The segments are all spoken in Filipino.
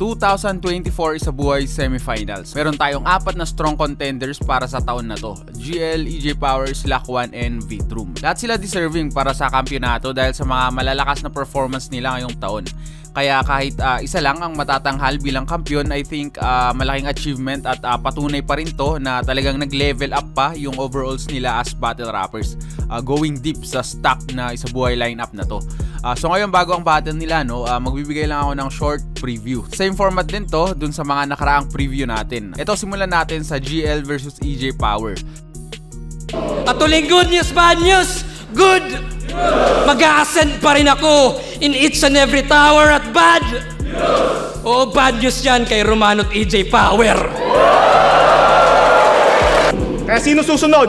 2024 Isabuhay Semifinals. Meron tayong 4 na strong contenders para sa taon na to. GL, EJ Powers, Lakwan, and Vitrum. Lahat sila deserving para sa kampyonato dahil sa mga malalakas na performance nila ngayong taon. Kaya kahit isa lang ang matatanghal bilang kampyon, I think malaking achievement at patunay pa rin to na talagang nag-level up pa yung overalls nila as battle rappers. Going deep sa stock na Isabuhay lineup na to. So ngayon bago ang battle nila, magbibigay lang ako ng short preview. Same format din to dun sa mga nakaraang preview natin. Ito simulan natin sa GL versus EJ Power. At tuling good news, bad news, good! Mag-a-ascend pa rin ako in each and every tower at bad news! Oo, bad news yan kay Romano at EJ Power. Kaya sino susunod?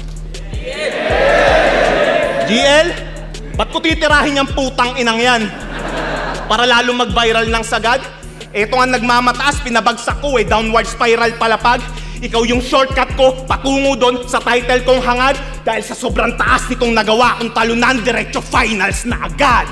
GL? Ba't ko titirahin yung putang inang yan? Para lalo mag-viral ng sagad? Eto nga nagmamataas, pinabagsak ko downward spiral palapag. Ikaw yung shortcut ko, patungo doon sa title kong hangad. Dahil sa sobrang taas nitong nagawa kong talunan, diretso finals na agad.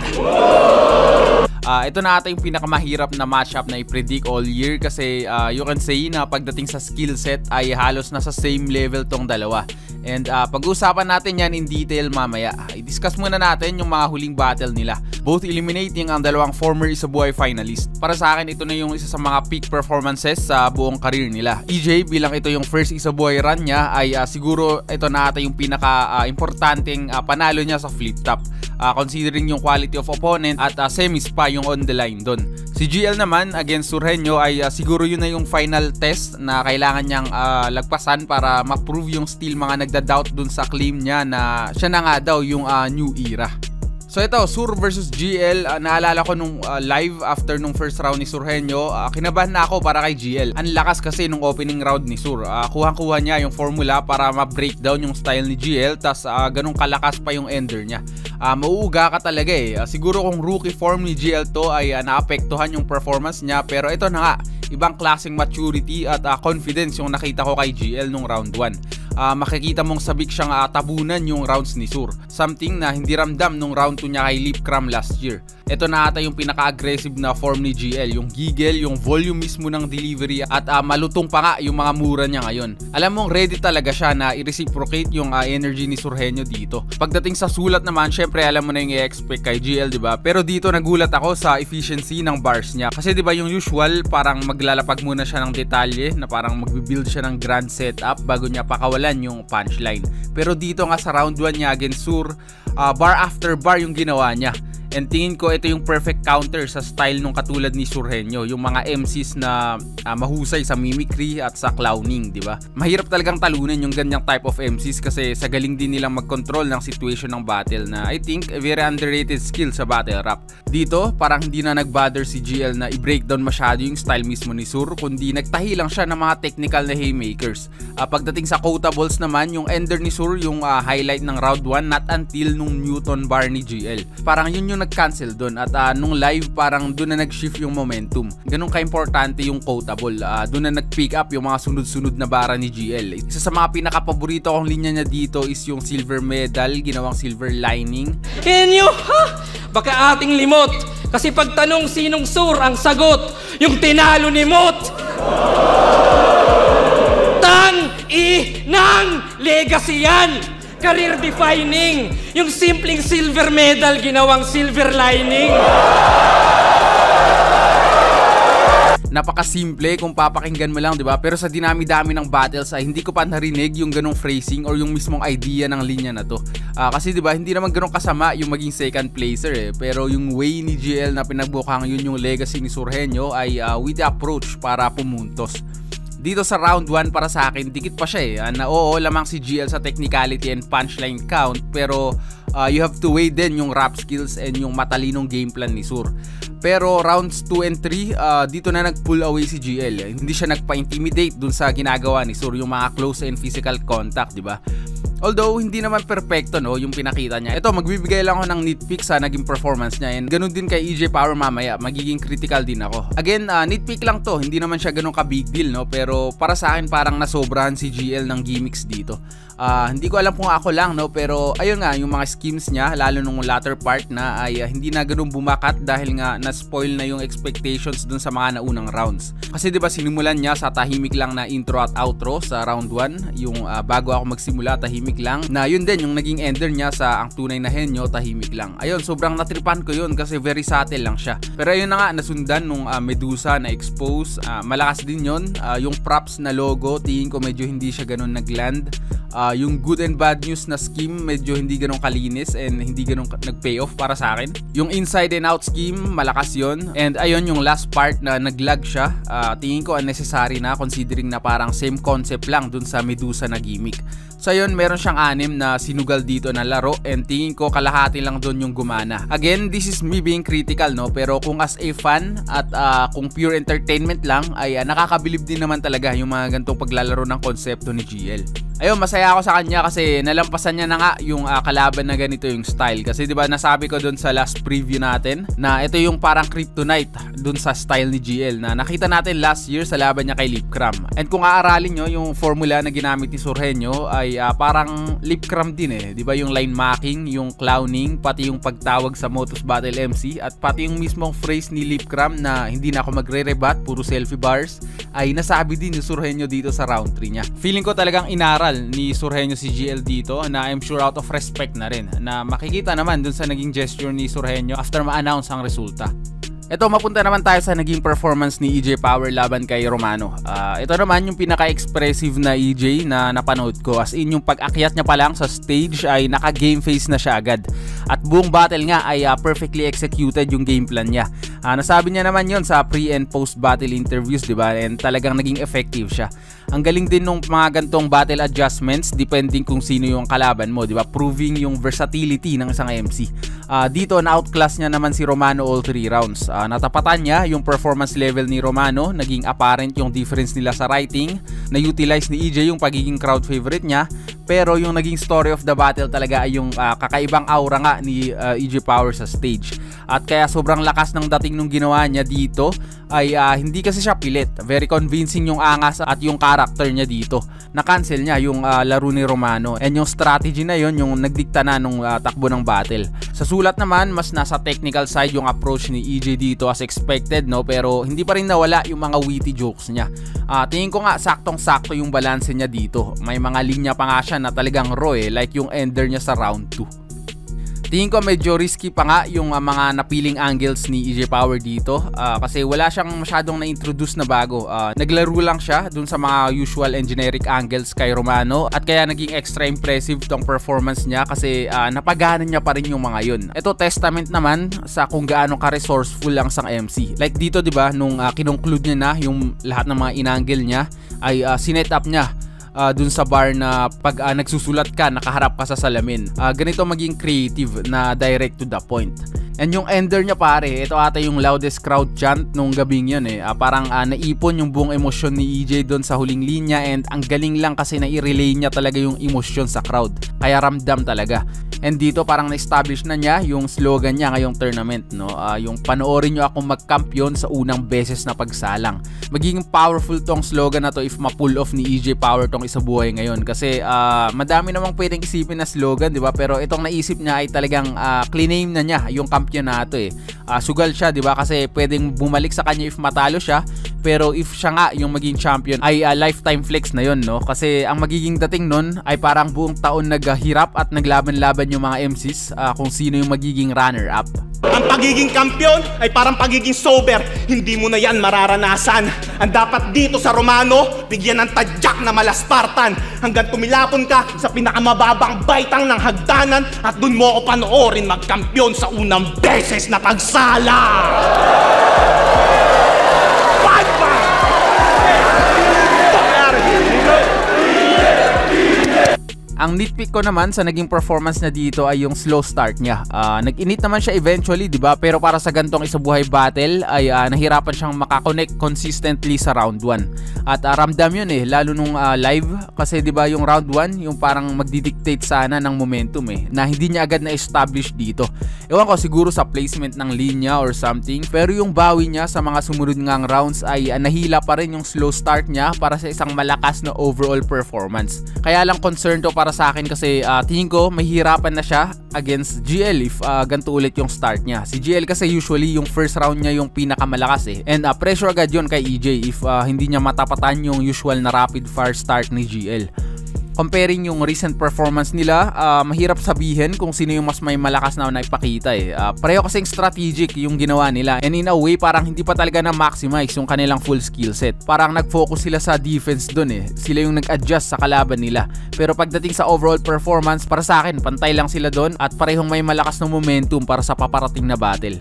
Ito na ata yung pinakamahirap na matchup na i-predict all year kasi you can say na pagdating sa skill set ay halos nasa same level tong dalawa. And pag-uusapan natin yan in detail mamaya. I-discuss muna natin yung mga huling battle nila. Both eliminating ang dalawang former Isabuhay finalist. Para sa akin, ito na yung isa sa mga peak performances sa buong career nila. EJ, bilang ito yung first Isabuhay run niya, ay siguro ito na ata yung pinaka-importanteng panalo niya sa flip top. Considering yung quality of opponent at semis pa yung on the line doon. Si GL naman against Surgenio ay siguro yun na yung final test na kailangan niyang lagpasan para ma-prove yung still mga nagda-doubt dun sa claim niya na siya na nga daw yung new era. So ito, Sur versus GL, naalala ko nung live after nung first round ni Surgenio, kinabahan na ako para kay GL. Ang lakas kasi nung opening round ni Sur. Kuhang-kuha niya yung formula para ma-breakdown yung style ni GL, tas ganun kalakas pa yung ender niya. Mauuga ka talaga eh. Siguro kung rookie form ni GL to ay naapektuhan yung performance niya, pero ito na nga, ibang klaseng maturity at confidence yung nakita ko kay GL nung round 1. Makikita mong sabik siyang tabunan yung rounds ni Sur. Something na hindi ramdam nung round 2 niya kay Lipcram last year. Ito na ata yung pinaka-aggressive na form ni GL. Yung giggle, yung volume mismo ng delivery at malutong pa nga yung mga mura niya ngayon. Alam mong ready talaga siya na i-reciprocate yung energy ni Surgenio dito. Pagdating sa sulat naman, syempre alam mo na yung i-expect kay GL, diba? Pero dito nagulat ako sa efficiency ng bars niya. Kasi diba yung usual, parang maglalapag muna siya ng detalye na parang magbibuild siya ng grand setup bago niya pakawalan yung punchline. Pero dito nga sa round 1 niya against Sur, bar after bar yung ginawa niya. And tingin ko ito yung perfect counter sa style nung katulad ni Surgenio, yung mga MCs na mahusay sa mimicry at sa clowning, di ba? Mahirap talagang talunan yung ganyang type of MCs kasi sa galing din nilang mag-control ng situation ng battle na I think a very underrated skill sa battle rap. Dito, parang hindi na nag-bother si GL na i-breakdown masyado yung style mismo ni Sur, kundi nagtahi lang siya ng mga technical na haymakers. Pagdating sa quotables naman, yung ender ni Sur yung highlight ng round 1 not until nung Newton bar ni GL. Parang yun yung nag-cancel doon at nung live parang doon na nag-shift yung momentum. Ganun ka-importante yung quotable. Doon na nag-pick up yung mga sunod-sunod na bara ni GL. Isa sa mga pinaka-paborito kong linya niya dito is yung silver medal, ginawang silver lining. Inyo, baka ating limot. Kasi pagtanong sinong Sur, ang sagot, yung tinalo ni Mot. Tang-i-nang legacy yan. Career defining. Yung simpleng silver medal ginawang silver lining. Napakasimple kung papakinggan mo lang, di ba? Pero sa dinami-dami ng battles ay hindi ko pa narinig yung ganong phrasing or yung mismong idea ng linya na to. Kasi di ba, hindi naman ganong kasama yung maging second placer eh. Pero yung way ni GL na pinagbukang yun yung legacy ni Surgenio ay with the approach para pumuntos. Dito sa round 1 para sa akin, dikit pa siya eh. Na oo, lamang si GL sa technicality and punchline count, pero you have to weigh din yung rap skills and yung matalinong game plan ni Sur. Pero rounds 2 and 3, dito na nag-pull away si GL. Hindi siya nagpa-intimidate dun sa ginagawa ni Sur, yung mga close and physical contact, di ba? Although hindi naman perfecto no yung pinakita niya. Ito, magbibigay lang ako ng nitpick sa naging performance niya, and ganun din kay EJ Power mamaya, magiging critical din ako. Again, nitpick lang to, hindi naman siya ganun ka big deal no, pero para sa akin parang nasobrahan si GL ng gimmicks dito. Hindi ko alam kung ako lang, no, pero ayun nga, yung mga schemes niya, lalo nung latter part na ay hindi na ganun bumakat dahil nga na-spoil na yung expectations dun sa mga naunang rounds. Kasi 'di ba sinimulan niya sa tahimik lang na intro at outro sa round 1, yung bago ako magsimula tahimik lang. Na yun din yung naging ender niya sa ang tunay na henyo, tahimik lang. Ayun, sobrang natripan ko yun kasi very subtle lang siya. Pero ayun na nga, nasundan nung Medusa na expose. Malakas din yun. Yung props na logo, tingin ko medyo hindi siya ganun nagland. Yung good and bad news na scheme medyo hindi ganun kalinis and hindi ganun nag-payoff para sa akin. Yung inside and out scheme, malakas yon. And ayun, yung last part na naglag siya, tingin ko unnecessary na considering na parang same concept lang dun sa Medusa na gimmick. So ayun, meron siyang 6 na sinugal dito na laro and tingin ko kalahati lang dun yung gumana. Again, this is me being critical, no, pero kung as a fan at kung pure entertainment lang ay nakakabilib din naman talaga yung mga gantong paglalaro ng konsepto ni GL. Ayun, masaya ako sa kanya kasi nalampasan niya na nga yung kalaban na ganito yung style. Kasi 'di ba nasabi ko dun sa last preview natin na ito yung parang kryptonite dun sa style ni GL na nakita natin last year sa laban niya kay Lipcram. And kung aaralin nyo yung formula na ginamit ni Surhenyo ay parang Lipcram din eh. 'Di ba yung line marking, yung clowning, pati yung pagtawag sa Motos Battle MC at pati yung mismong phrase ni Lipcram na hindi na ako magre-rebat, puro selfie bars ay nasabi din ni Surhenyo dito sa round 3 niya. Feeling ko talagang inaral ni Surhenyo si GL dito na I'm sure out of respect na rin na makikita naman dun sa naging gesture ni Surhenyo after ma-announce ang resulta. Ito, mapunta naman tayo sa naging performance ni EJ Power laban kay Romano. Ito naman yung pinaka-expressive na EJ na napanood ko. As in, yung pag-akyat niya pa lang sa stage ay naka-game face na siya agad. At buong battle nga ay perfectly executed yung game plan niya. Nasabi niya naman yon sa pre- and post-battle interviews, diba? And talagang naging effective siya. Ang galing din nung mga gantong battle adjustments depending kung sino yung kalaban mo, diba? Proving yung versatility ng isang MC. Dito, na-outclass niya naman si Romano all 3 rounds. Natapatan niya yung performance level ni Romano, naging apparent yung difference nila sa writing, na-utilize ni EJ yung pagiging crowd favorite niya, pero yung naging story of the battle talaga ay yung kakaibang aura nga ni EJ Power sa stage. At kaya sobrang lakas ng dating nung ginawa niya dito ay hindi kasi siya pilit. Very convincing yung angas at yung character niya dito. Na-cancel niya yung laro ni Romano and yung strategy na yon yung nagdikta na nung takbo ng battle. Sa sulat naman, mas nasa technical side yung approach ni EJ dito as expected, no, pero hindi pa rin nawala yung mga witty jokes niya. Tingin ko nga saktong-sakto yung balance niya dito. May mga linya pa nga siya na talagang raw like yung ender niya sa round 2. Tingin ko medyo risky pa nga yung mga napiling angles ni EJ Power dito kasi wala siyang masyadong na-introduce na bago. Naglaro lang siya dun sa mga usual and generic angles kay Romano at kaya naging extra impressive tong performance niya kasi napagana niya pa rin yung mga yun. Ito testament naman sa kung gaano ka-resourceful lang sang MC. Like dito, di ba, nung kinongclude niya na yung lahat ng mga inangle niya ay sinet up niya dun sa bar na pag nagsusulat ka, nakaharap ka sa salamin. Ganito maging creative na direct to the point. And yung ender niya pare, ito ata yung loudest crowd chant nung gabing yun eh. Parang naipon yung buong emosyon ni EJ doon sa huling linya and ang galing lang kasi na-relay niya talaga yung emosyon sa crowd. Kaya ramdam talaga. And dito parang na-establish na niya yung slogan niya ngayong tournament, no? Yung panoorin nyo akong magkampiyon sa unang beses na pagsalang. Magiging powerful tong slogan na to if ma-pull off ni EJ Power tong isabuhay ngayon. Kasi madami namang pwedeng isipin na slogan, di ba? Pero itong naisip niya ay talagang clean name na niya yung kampiyonato eh. Sugal siya, di ba? Kasi pwedeng bumalik sa kanya if matalo siya. Pero if siya nga yung maging champion ay lifetime flex na yun, no? Kasi ang magiging dating nun ay parang buong taon naghirap at naglaban-laban yung mga MCs kung sino yung magiging runner-up. Ang pagiging kampiyon ay parang pagiging sober. Hindi mo na yan mararanasan. Ang dapat dito sa Romano, bigyan ng tadyak na malaspartan hanggang tumilapon ka sa pinakamababang baitang ng hagdanan at dun mo ako panoorin magkampiyon sa unang beses na pagsala. Ang nitpick ko naman sa naging performance na dito ay yung slow start niya. Nag-init naman siya eventually, di ba? Pero para sa gantong isabuhay battle ay nahirapan siyang makakonect consistently sa round 1. At ramdam yun eh, lalo nung live. Kasi di ba yung round 1, yung parang magdidictate sana ng momentum eh, na hindi niya agad na-establish dito. Ewan ko, siguro sa placement ng linya or something. Pero yung bawi niya sa mga sumunod ngang rounds ay nahila pa rin yung slow start niya para sa isang malakas na overall performance. Kaya lang concern to para para sa akin kasi tingin ko mahihirapan na siya against GL if ganito ulit yung start niya. Si GL kasi usually yung first round niya yung pinakamalakas eh. And pressure agad yun kay EJ if hindi niya matapatan yung usual na rapid fire start ni GL. Comparing yung recent performance nila, mahirap sabihin kung sino yung mas may malakas na naipakita eh. Pareho kasing strategic yung ginawa nila, and in a way parang hindi pa talaga na-maximize yung kanilang full skill set. Parang nag-focus sila sa defense dun eh. Sila yung nag-adjust sa kalaban nila. Pero pagdating sa overall performance, para sa akin, pantay lang sila dun at parehong may malakas na momentum para sa paparating na battle.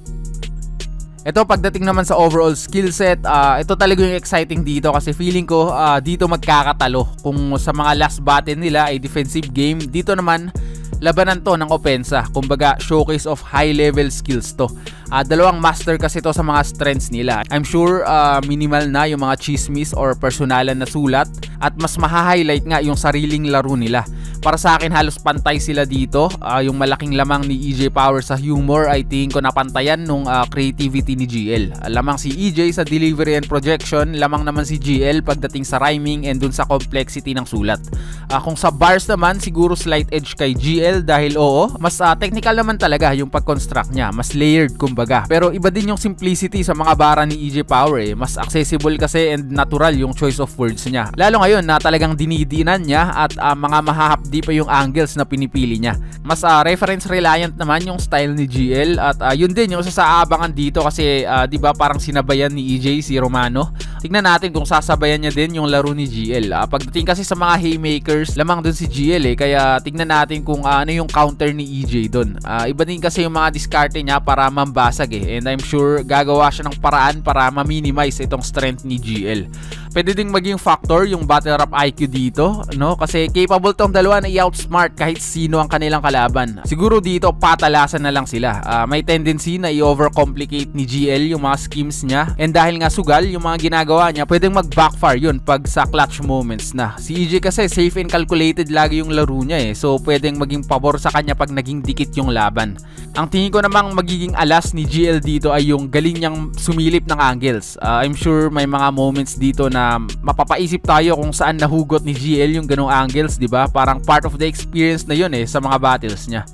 Ito, pagdating naman sa overall skill set, ito talaga yung exciting dito kasi feeling ko dito magkakatalo. Kung sa mga last battle nila ay defensive game, dito naman labanan to ng opensa. Kumbaga showcase of high level skills to. Dalawang master kasi to sa mga strengths nila. I'm sure minimal na yung mga chismis or personalan na sulat at mas maha-highlight nga yung sariling laro nila. Para sa akin halos pantay sila dito. Yung malaking lamang ni EJ Power sa humor ay tingin ko napantayan nung creativity ni GL. Lamang si EJ sa delivery and projection, lamang naman si GL pagdating sa rhyming and dun sa complexity ng sulat. Kung sa bars naman, siguro slight edge kay GL dahil oo, mas technical naman talaga yung pag-construct niya, mas layered kumbaga. Pero iba din yung simplicity sa mga bara ni EJ Power eh. Mas accessible kasi and natural yung choice of words niya. Lalo ngayon na talagang dinidinan niya at mga mahahapdi pa yung angles na pinipili niya. Mas reference reliant naman yung style ni GL at yun din yung sasaabangan dito kasi 'di ba parang sinabayan ni EJ si Romano. Tingnan natin kung sasabayan niya din yung laro ni GL. Pagdating kasi sa mga haymakers, lamang dun si GL eh. Kaya tingnan natin kung ano yung counter ni EJ dun. Iba din kasi yung mga diskarte niya para mambasag eh. And I'm sure gagawa siya ng paraan para ma-minimize itong strength ni GL. Pwede ding maging factor yung battle rap IQ dito, no? Kasi capable tong dalawa na i-outsmart kahit sino ang kanilang kalaban. Siguro dito patalasan na lang sila. May tendency na i-overcomplicate ni GL yung mga schemes niya. And dahil nga sugal yung mga ginagawa niya, pwedeng mag-backfire yun pag sa clutch moments na. Si EJ kasi safe and calculated lagi yung laro niya eh. So pwedeng maging pabor sa kanya pag naging dikit yung laban. Ang tingin ko namang magiging alas ni GL dito ay yung galing niyang sumilip ng angles. I'm sure may mga moments dito na mapapaisip tayo kung saan nahugot ni GL yung ganong angles, 'di ba? Parang part of the experience na yun eh sa mga battles niya.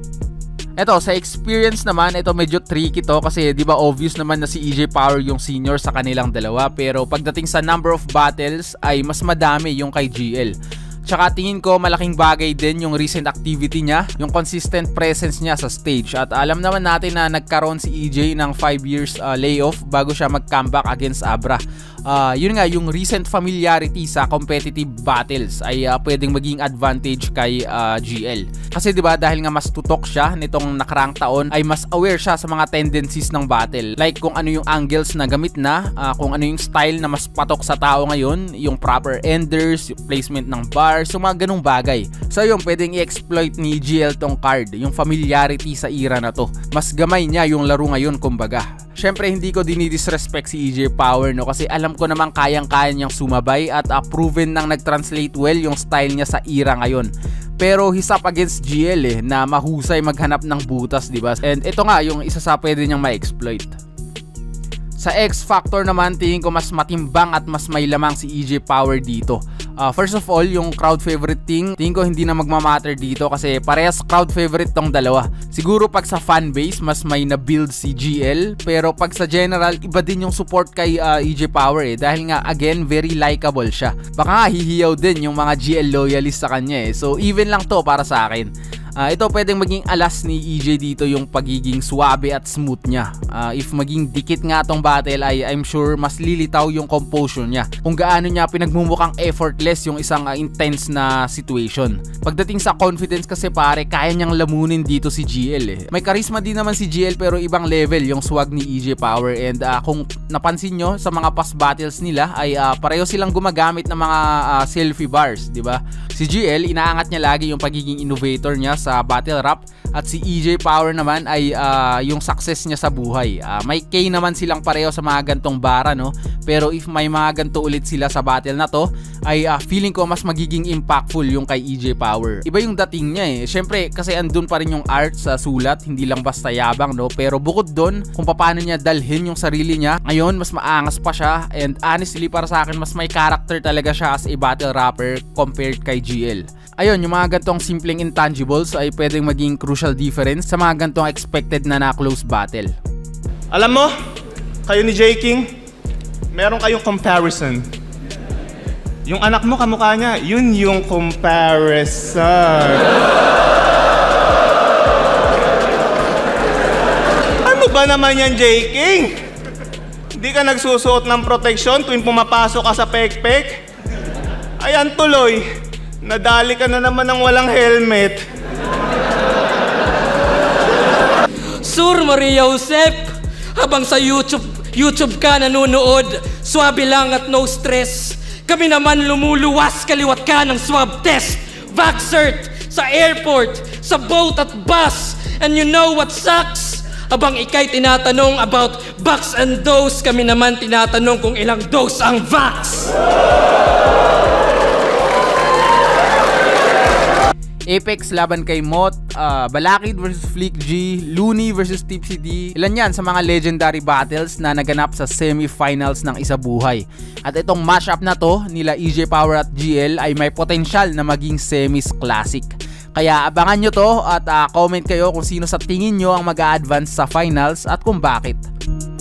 Eto, sa experience naman, ito medyo tricky to kasi 'di ba obvious naman na si EJ Power yung senior sa kanilang dalawa, pero pagdating sa number of battles ay mas madami yung kay GL. Tsaka tingin ko malaking bagay din yung recent activity niya, yung consistent presence niya sa stage. At alam naman natin na nagkaroon si EJ ng 5 years layoff bago siya mag-comeback against Abra. Yun nga, yung recent familiarity sa competitive battles ay pwedeng maging advantage kay GL. Kasi 'di ba dahil nga mas tutok siya nitong nakarang taon ay mas aware siya sa mga tendencies ng battle. Like kung ano yung angles na gamit na, kung ano yung style na mas patok sa tao ngayon, yung proper enders, yung placement ng bars, yung mga ganung bagay. So yun, pwedeng i-exploit ni GL tong card, yung familiarity sa era na to. Mas gamay niya yung laro ngayon kumbaga. Syempre hindi ko dinidisrespect si EJ Power no kasi alam ko naman kayang-kaya niyang sumabay at proven nang nag-translate well yung style niya sa era ngayon. Pero he's up against GL eh na mahusay maghanap ng butas, di ba? And ito nga yung isa sa pwede niyang ma-exploit. Sa X Factor naman, tingin ko mas matimbang at mas may lamang si EJ Power dito. First of all, yung crowd favorite tingin ko hindi na magmamatter dito kasi parehas crowd favorite tong dalawa. Siguro pag sa fan base, mas may na-build si GL, pero pag sa general, iba din yung support kay EJ Power eh. Dahil nga, again, very likable siya. Baka nga hihiyaw din yung mga GL loyalists sa kanya eh. So, even lang to para sa akin. Ito pwedeng maging alas ni EJ dito yung pagiging suabe at smooth niya. If maging dikit nga tong battle ay I'm sure mas lilitaw yung composure niya. Kung gaano niya pinagmumukhang effortless yung isang intense na situation. Pagdating sa confidence kasi pare, kaya niyang lamunin dito si GL eh. May charisma din naman si GL pero ibang level yung swag ni EJ Power. And kung napansin nyo sa mga past battles nila ay pareho silang gumagamit ng mga selfie bars, di ba? Si GL inaangat niya lagi yung pagiging innovator niya sa battle rap at si EJ Power naman ay yung success niya sa buhay. May K naman silang pareho sa mga gantong bara no, pero if may mga ganto ulit sila sa battle na to ay feeling ko mas magiging impactful yung kay EJ Power. Iba yung dating niya eh. Syempre kasi andun pa rin yung art sa sulat, hindi lang basta yabang no, pero bukod doon kung paano niya dalhin yung sarili niya, ngayon mas maangas pa siya and honestly para sa akin mas may character talaga siya as a battle rapper compared kay GL. Ayun, yung mga gantong simpleng intangibles ay pwedeng maging crucial difference sa mga gantong expected na close battle. Alam mo, kayo ni J. King, meron kayong comparison. Yung anak mo, kamukha niya, yun yung comparison. Ano ba naman yan, J. King? Hindi ka nagsusuot ng proteksyon tuwing pumapasok ka sa pekpek? Ayan tuloy, nadali ka na naman ng walang helmet. Sur Maria Josep, habang sa YouTube ka nanonood, swabe lang at no stress. Kami naman lumuluwas kaliwat ka ng swab test, vaxcert, sa airport, sa boat at bus. And you know what sucks? Habang ikay tinatanong about vax and dose, kami naman tinatanong kung ilang dose ang vax. Apex laban kay Mot, Balakid versus Flick G, Looney versus Tipsy D. Ilan yan sa mga legendary battles na naganap sa semifinals ng Isabuhay. At itong mashup na to nila EJ Power at GL ay may potensyal na maging semis classic. Kaya abangan nyo to at comment kayo kung sino sa tingin nyo ang mag-a-advance sa finals at kung bakit.